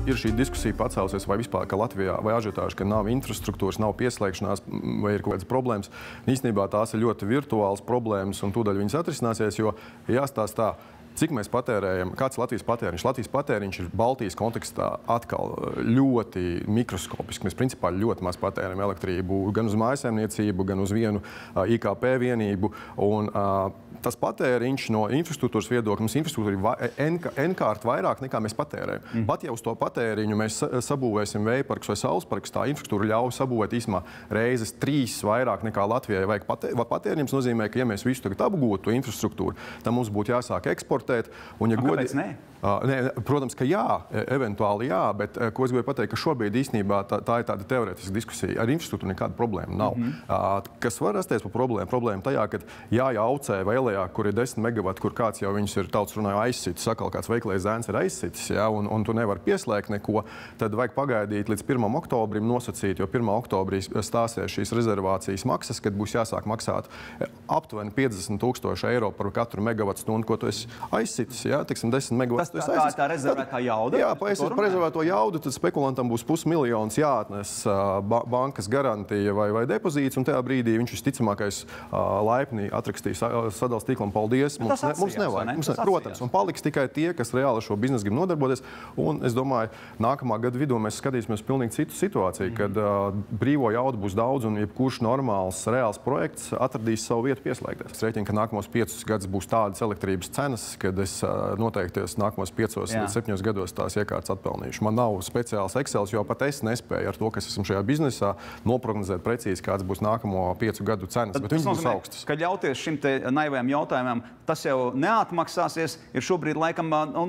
ir šī diskusija pacēlusies, vai vispār, ka Latvijā vai ažiotāži, ka nav infrastruktūras, nav pieslēgšanās, vai ir kaut kādas problēmas. Īstenībā tās ir ļoti virtuālas problēmas, un tūdaļ viņas atrisināsies, jo jāstāsta tā, cik mēs patērējam, kāds ir Latvijas patēriņš? Latvijas patēriņš ir Baltijas kontekstā atkal ļoti mikroskopiski. Mēs principā ļoti maz patērējam elektrību gan uz mājsaimniecību, gan uz vienu IKP vienību. Un tas patēriņš no infrastruktūras viedokļa, mums infrastruktūra ir N-kārt vairāk nekā mēs patērējam. Pat ja uz to patēriņu mēs sabūvēsim vējparkus vai saulesparkus, tā infrastruktūra ļauj sabūvēt īsumā reizes 3 vairāk nekā Latvijai vajag patēriņš. Nozīmē, ka ja mēs visu tagad apgūtu to infrastruktūru, tad mums būtu jāsāk eksportēt. Un, ja kāpēc ne? Protams, ka jā, eventuāli jā, bet ko es gribēju pateikt, ka šobrīd īstenībā tā ir tāda teorētiska diskusija. Ar infrastruktūru nekāda problēma nav. Kas var rasties par problēmu? Problēma tajā, ka jāaucē vai Elijā, kur ir 10 megavati, kur kāds jau viņus ir tautas runāju aizsitis, sakal kāds veiklais zēns ir aizsitis, ja, un tu nevar pieslēgt neko, tad vajag pagaidīt līdz 1. oktobrim nosacīt, jo 1. oktobrī stāsies šīs rezervācijas maksas, kad būs jāsāk maksāt aptuveni 50 000 eiro par katru megavatu stundu, ko tu esi aizsitis, ja, tiksim, 10 megavatu. Tā rezervētā jauda? Jā, par rezervēto jaudu, tad spekulantam būs $500 000 jāatnes bankas garantija vai depozīts, un tajā brīdī viņš visticamākais laipni atrakstīs sadales tīklam paldies. Mums nevajag. Protams, un paliks tikai tie, kas reāli šo biznesu grib nodarboties. Un es domāju, nākamā gada vidū mēs skatīsimies pilnīgi citu situāciju, kad brīvo jaudu būs daudz, un jebkurš normāls, reāls projekts atradīs savu vietu pieslēgties. Es rēķinu, ka nākamos 5 gadus būs tādas elektrības cenas, kad es noteikti nākamos 5 līdz 7 gados tās iekārtas atpelnījuši. Man nav speciāls Excels, jo pat es nespēju ar to, kas esmu šajā biznesā, noprognozēt precīzi, kāds būs nākamo 5 gadu cenas, bet viņas būs augstas. Kad ļauties šim te naivajam jautājumam, tas jau neatmaksāsies, ir šobrīd laikam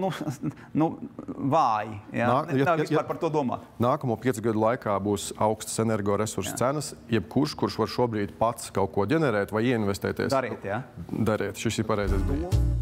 vāji. Nav vispār par to domāt. Nākamo 5 gadu laikā būs augstas energoresursu cenas. Jebkurš, kurš var šobrīd pats kaut ko ģenerēt vai ieinvestēties. Dariet, jā? Dariet. Šis ir pareizais brīdis.